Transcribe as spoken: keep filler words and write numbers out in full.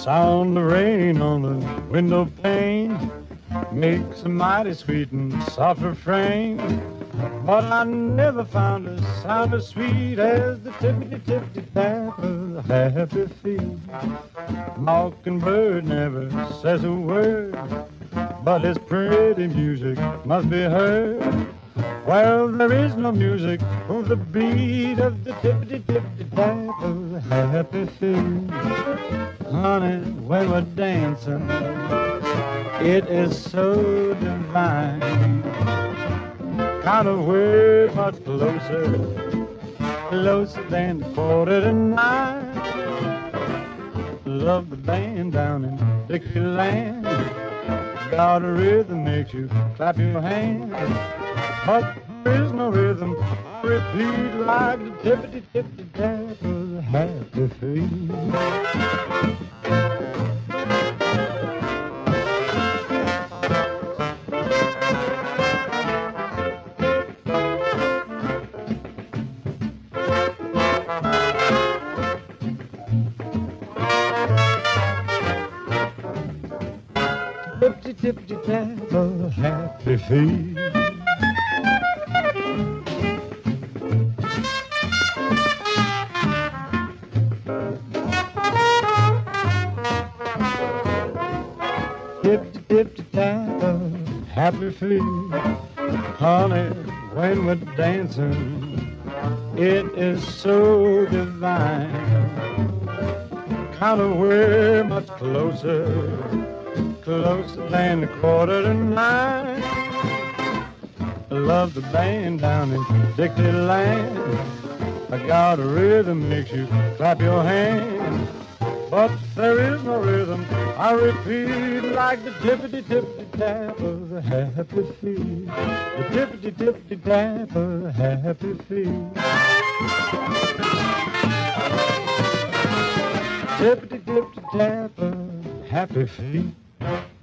sound of rain on the window pane makes a mighty sweet and soft refrain. But I never found a sound as sweet as the tippity-tippity-tap of the happy feet. Mockingbird never says a word, but his pretty music must be heard. Well, there is no music for the beat of the tippity-tippity-tap of the happy feet. Honey, when we're dancing, it is so divine. Kind of way much closer, closer than the quarter to nine. Love the band down in Dixieland. Got a rhythm makes you clap your hands. But there is no rhythm, repeat like the tippity-tippity-tap of the happy feet. Tippity-tippity-tap of the happy feet. Tippity-tippity-tap of happy feet. Honey, when we're dancing, it is so divine. Kind of way much closer, closer than a quarter to nine. Love the band down in Dixieland. I got a rhythm makes you clap your hands. But there is no rhythm, I repeat, like the tippity-tippity-tap of the happy feet. The tippity-tippity-tap of the happy feet. Tippity-tippity-tap of happy feet.